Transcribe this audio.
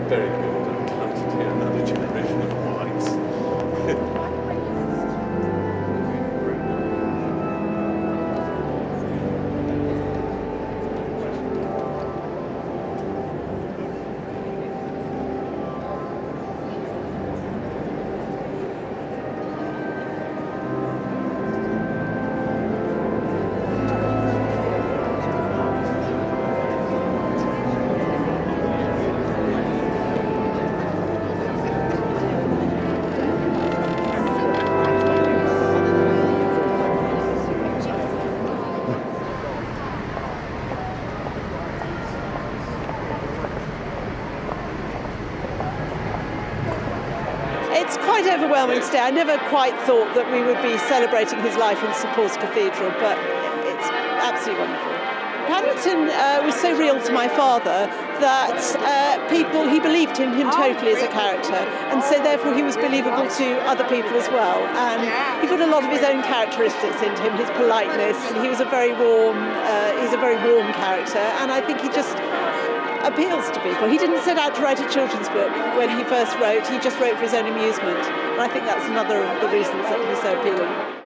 very good. I'm delighted to hear another generation of whites. It's quite overwhelming today. I never quite thought that we would be celebrating his life in St Paul's Cathedral, but it's absolutely wonderful. Paddington was so real to my father that he believed in him totally as a character, and so therefore he was believable to other people as well. And he put a lot of his own characteristics into him, his politeness. He was a very warm character, and I think he just appeals to people. He didn't set out to write a children's book when he first wrote. He just wrote for his own amusement, and I think that's another of the reasons that he's so appealing.